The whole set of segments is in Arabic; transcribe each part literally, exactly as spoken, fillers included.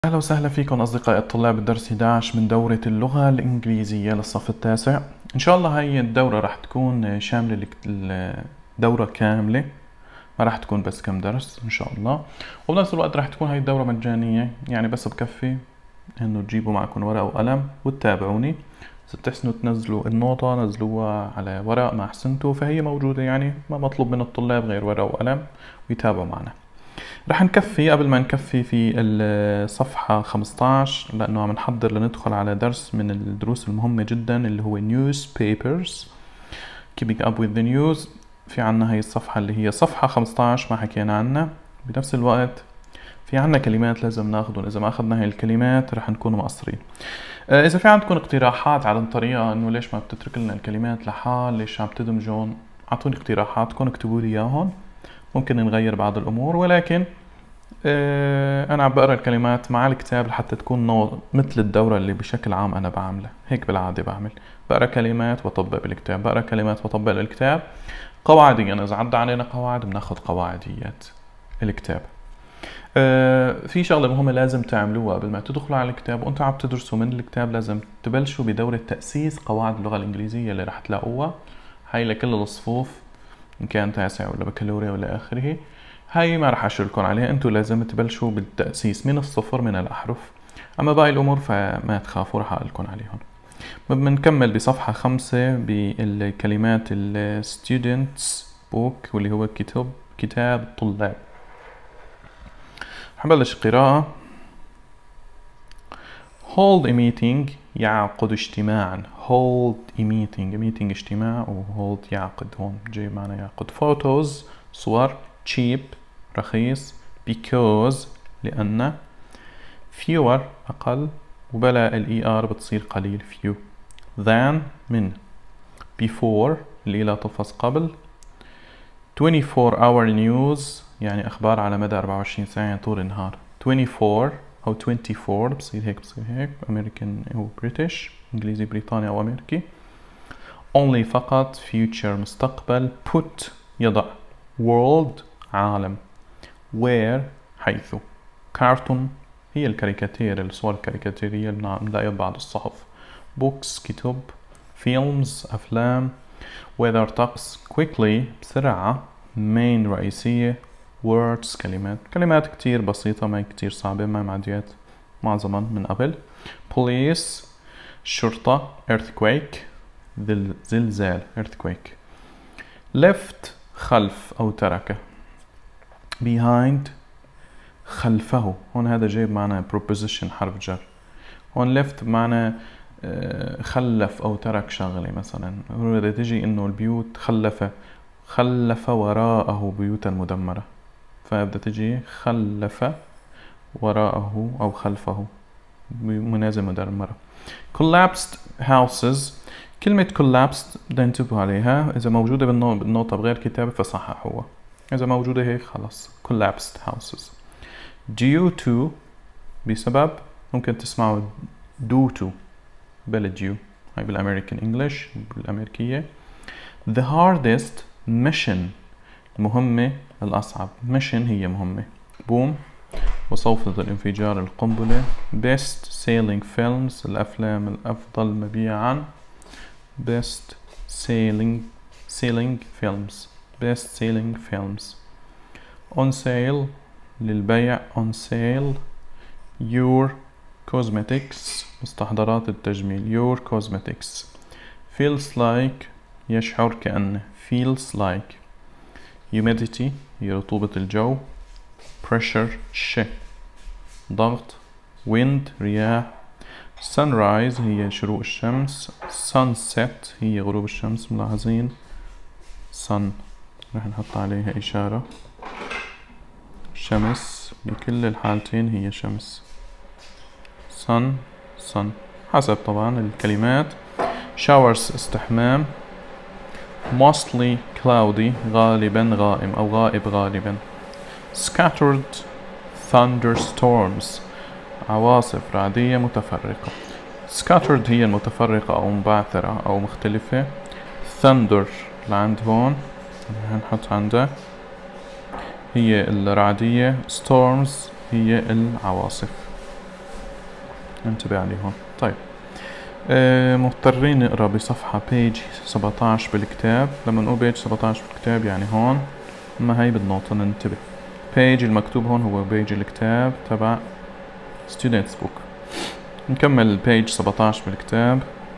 أهلا وسهلا فيكم أصدقائي الطلاب الدرس أحد عشر من دورة اللغة الإنجليزية للصف التاسع. إن شاء الله هاي الدورة راح تكون شاملة، الدورة كاملة، ما راح تكون بس كم درس إن شاء الله. وبنفس الوقت راح تكون هاي الدورة مجانية، يعني بس بكفي إنه تجيبوا معكم ورقة وقلم وتتابعوني. إذا بتحسنوا تنزلوا النوطة نزلوها على ورق، ما أحسنتوا فهي موجودة، يعني ما مطلوب من الطلاب غير ورقة وقلم ويتابعوا معنا. رح نكفي قبل ما نكفي في الصفحة خمسة عشر، لأنه عم نحضر لندخل على درس من الدروس المهمة جدا اللي هو newspapers keeping up with the news. في عنا هاي الصفحة اللي هي صفحة خمسة عشر ما حكينا عنها. بنفس الوقت في عنا كلمات لازم ناخدهم، إذا ما أخذنا هاي الكلمات رح نكون مقصرين. إذا في عندكم اقتراحات على الطريقة إنه ليش ما بتترك لنا الكلمات لحال، ليش عم تدمجون، أعطوني اقتراحاتكم، اكتبوا لي إياهم، ممكن نغير بعض الأمور. ولكن آه أنا عم بقرأ الكلمات مع الكتاب لحتى تكون نو مثل الدورة اللي بشكل عام أنا بعملها، هيك بالعادة بعمل، بقرأ كلمات وطبق بالكتاب، بقرأ كلمات وطبق بالكتاب قواعديا. إذا عدى علينا قواعد بناخد قواعديات الكتاب. آه في شغلة مهمة لازم تعملوها قبل ما تدخلوا على الكتاب وأنتوا عم تدرسوا من الكتاب، لازم تبلشوا بدورة تأسيس قواعد اللغة الإنجليزية اللي رح تلاقوها. هاي لكل الصفوف إن كان تاسع ولا بكالوريا ولا آخره. هاي ما رح أشيركم عليها، أنتوا لازم تبلشوا بالتأسيس من الصفر من الأحرف. أما باقي الأمور فما تخافوا رح أقلكم عليهم. بنكمل بصفحة خمسة بالكلمات ال students book واللي هو كتاب كتاب الطلاب. رح نبلش قراءة. hold a meeting يعقد اجتماعا. hold a meeting meeting اجتماع، و hold يعقد، هون جاي معنا يعقد. photos صور. cheap رخيص. because لأن. fewer أقل، وبلا ال er بتصير قليل few. than من. before اللي لا تلفظ قبل. twenty-four hour news يعني أخبار على مدى أربعة وعشرين ساعة، يعني طول النهار. twenty-four أو twenty-four بصير هيك بصير هيك، American أو British، إنجليزي بريطاني أو أمريكي. only فقط. future مستقبل. put يضع. world عالم. where حيث. cartoon هي الكاريكاتير، الصور الكاريكاتيرية اللي بنلاقيها ببعض الصحف. books كتب. films أفلام. weather طقس. quickly بسرعة. main رئيسية. words كلمات، كلمات كتير بسيطة ما كتير صعبة، ما معديات معظما من قبل. police شرطة. earthquake زلزال earthquake. left خلف أو ترك. behind خلفه، هون هذا جايب معنا preposition حرف جر. هون left معنى خلف أو ترك شغلة، مثلا بدها تجي إنه البيوت خلف خلف وراءه بيوتا مدمرة، فبدها تجي خلف وراءه أو خلفه منازل مدمرة. collapsed houses، كلمة collapsed بدنا ننتبه عليها، إذا موجودة بالنوطة بغير كتابة فصححوها، إذا موجودة هيك خلاص collapsed houses. due to بسبب، ممكن تسمعوا due to بلا due، هاي بالأمريكان إنجليش بالأمريكية. the hardest mission المهمة الأصعب. mission هي مهمة. boom وصوفة الانفجار القنبلة. best selling films الأفلام الأفضل مبيعا. best selling selling films best selling films. on sale للبيع on sale. your cosmetics مستحضرات التجميل your cosmetics. feels like يشعر كأنه feels like. humidity هي رطوبة الجو. pressure ش ضغط. wind رياح. sunrise هي شروق الشمس. sunset هي غروب الشمس، ملاحظين sun رح نحط عليها إشارة، شمس بكل الحالتين هي شمس. sun sun حسب طبعا الكلمات. showers استحمام. mostly cloudy غالبا غائم أو غائب غالبا. scattered thunderstorms عواصف رعدية متفرقة. scattered هي المتفرقة أو مبعثرة أو مختلفة. thunder لعند هون هنحط عندها هي الرعدية. storms هي العواصف. انتبه عليهم. طيب آه مضطرين نقرأ بصفحة بيج سبعتاشر بالكتاب. لما نقول بيج سبعتاشر بالكتاب يعني هون، ما هي بالنوت ننتبه. بيج المكتوب هون هو بيج الكتاب تبع students book. نكمل بيج سبعتاشر بالكتاب.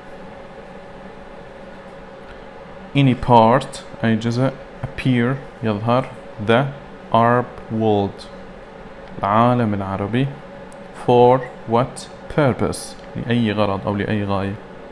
any part أي جزء appear يظهر the Arab world العالم العربي for what purpose لأي غرض أو لأي غاية.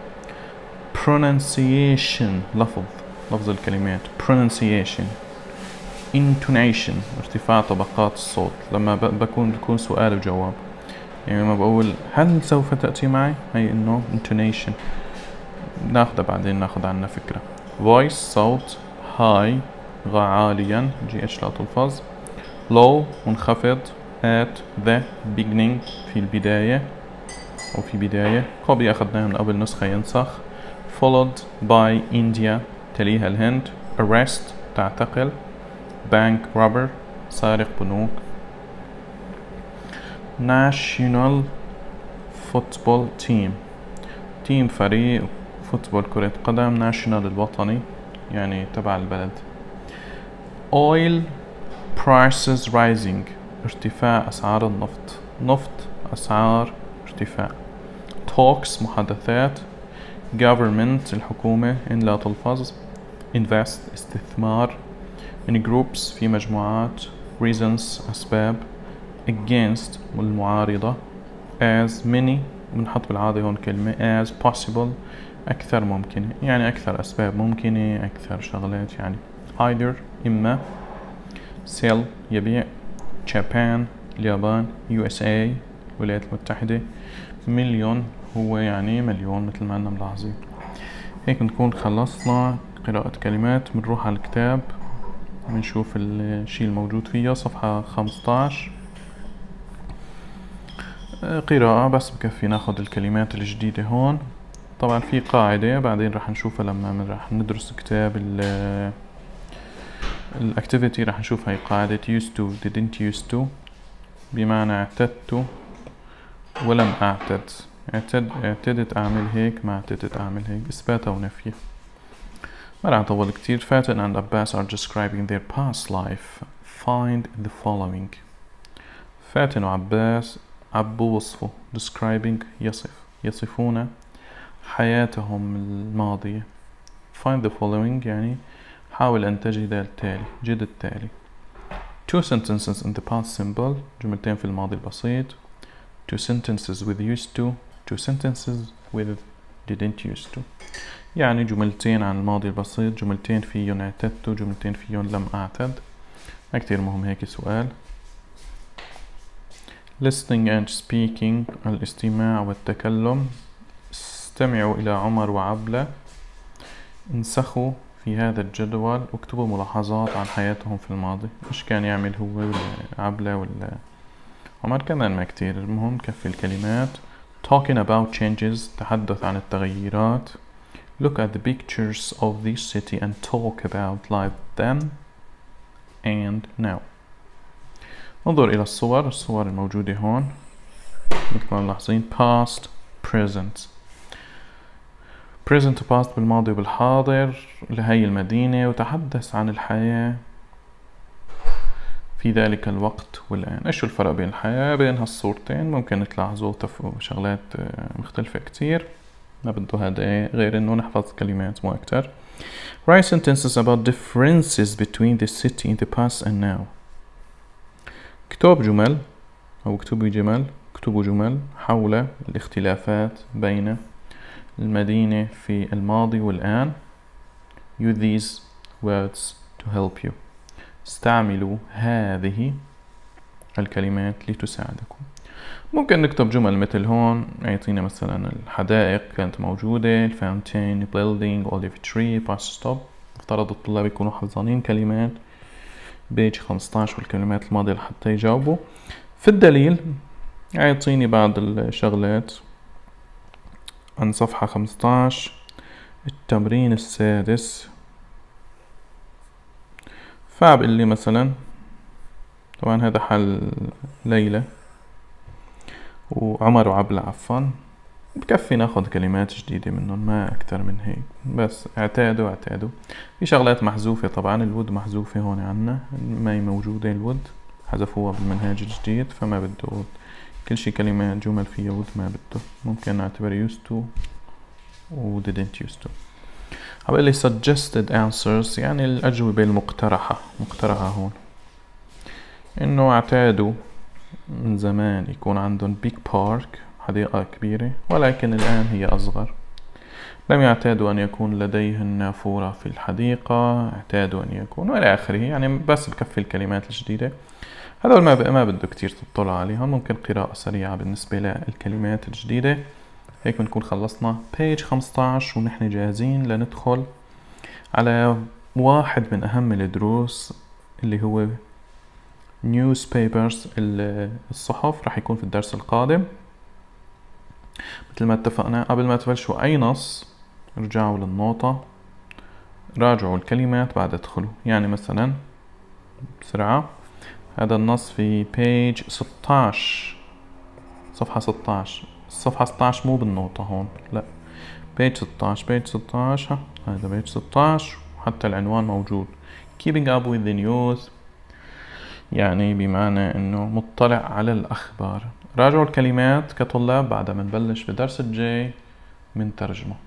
pronunciation لفظ لفظ الكلمات pronunciation. intonation ارتفاع طبقات الصوت. لما بكون بكون سؤال وجواب، يعني لما بقول هل سوف تأتي معي، هي إنه intonation. ناخذها بعدين ناخذ عنها فكرة. voice صوت high غا عاليا جي اتش لا تلفظ. low منخفض at the beginning في البداية أو في بداية. copy أخذناها من قبل نسخة ينسخ. followed by India تليها الهند. arrest تعتقل. bank robber سارق بنوك. national football team تيم فريق فوتبول كرة قدم. national الوطني يعني تبع البلد. oil prices rising ارتفاع أسعار النفط. نفط أسعار ارتفاع. talks محادثات. government الحكومة إن لا تلفظ. invest استثمار. in groups في مجموعات. reasons أسباب. against المعارضة. as many بنحط بالعادة هون كلمة as possible أكثر ممكنة، يعني أكثر أسباب ممكنة، أكثر شغلات يعني. either إما. sell يبيع. Japan اليابان. يو إس إيه الولايات المتحدة. مليون هو يعني مليون مثل ما أننا ملاحظين. هيك نكون خلصنا قراءة كلمات. بنروح على الكتاب بنشوف الشي الموجود فيه. صفحة خمسطعش قراءة بس بكفي ناخد الكلمات الجديدة هون. طبعا في قاعدة بعدين رح نشوفها لما رح ندرس كتاب ال الاكتيفيتي. رح نشوف هاي قاعدة used to didn't used to بمعنى اعتدت ولم اعتد. اعتد اعتدت اعمل هيك، ما اعتدت اعمل هيك، اثبات او نفي. ما رح نطول كتير. فاتن and Abbas are describing their past life. find the following. فاتن وعباس عبوا وصفه describing يصف يصفون حياتهم الماضية. find the following يعني حاول أن تجد التالي، جد التالي. two sentences in the past simple جملتين في الماضي البسيط. two sentences with used to two sentences with didn't used to يعني جملتين عن الماضي البسيط، جملتين فيهم اعتدت، جملتين فيهم لم أعتد. كتير مهم هيك سؤال. listening and speaking الاستماع والتكلم. استمعوا إلى عمر وعبلة. انسخوا في هذا الجدول واكتبوا ملاحظات عن حياتهم في الماضي. إيش كان يعمل هو ولا عبلة ولا عمر؟ كمان ما كتير، المهم كفي الكلمات. talking about changes تحدث عن التغييرات. look at the pictures of this city and talk about life then and now. انظر إلى الصور الصور الموجودة هون مثل ما ملاحظين. past present present past بالماضي وبالحاضر لهي المدينة، وتحدث عن الحياة في ذلك الوقت والآن. إيش الفرق بين الحياة بين هالصورتين؟ ممكن تلاحظوا شغلات مختلفة كتير، ما بده هذا غير إنه نحفظ كلمات مو أكتر. write sentences about differences between the city in the past and now. اكتب جمل أو اكتبوا جمل اكتبوا جمل حول الاختلافات بين المدينة في الماضي والآن. use these words to help you. استعملوا هذه الكلمات لتساعدكم. ممكن نكتب جمل مثل هون، يعطينا مثلا الحدائق كانت موجودة، الفاونتين، building، olive tree، bus stop. افترض الطلاب يكونوا حافظين كلمات بيج خمسطعش والكلمات الماضية لحتى يجاوبوا. في الدليل يعطيني بعض الشغلات عن صفحة خمسطعش. التمرين السادس فبقول لي مثلا، طبعا هذا حل ليلى. وعمر وعبلة عفوا. بكفي ناخد كلمات جديدة منهم، ما أكتر من هيك. بس اعتادوا اعتادوا. في شغلات محذوفة طبعا، الود محذوفة هون عنا، ما هي موجودة الود، حذفوها بالمنهاج الجديد فما بده ود. كل شي كلمات جمل فيها ود ما بده، ممكن نعتبر used to و didn't used to. عم لي suggested answers يعني الأجوبة المقترحة، مقترحة هون إنه اعتادوا من زمان يكون عندهم big park حديقة كبيرة، ولكن الآن هي أصغر. لم يعتادوا أن يكون لديهم نافورة في الحديقة، اعتادوا أن يكون وإلى آخره. يعني بس بكفي الكلمات الجديدة. هذول ما ما بده كتير تطلع عليهم، ممكن قراءة سريعة بالنسبة للكلمات الجديدة. هيك بنكون خلصنا page خمسطعش ونحن جاهزين لندخل على واحد من أهم الدروس اللي هو newspapers، الصحف. رح يكون في الدرس القادم. مثل ما اتفقنا قبل ما تبلشوا أي نص ارجعوا للنوطة، راجعوا الكلمات بعد ادخلوا. يعني مثلا بسرعة، هذا النص في page ستطعش، صفحة ستطعش. الصفحة ستطعش مو بالنوطة هون، لا page ستطعش. page ستطعش ها، هذا page ستطعش، وحتى العنوان موجود keeping up with the news، يعني بمعنى انه مطلع على الاخبار. راجعوا الكلمات كطلاب بعد ما نبلش بدرس الجاي من ترجمة.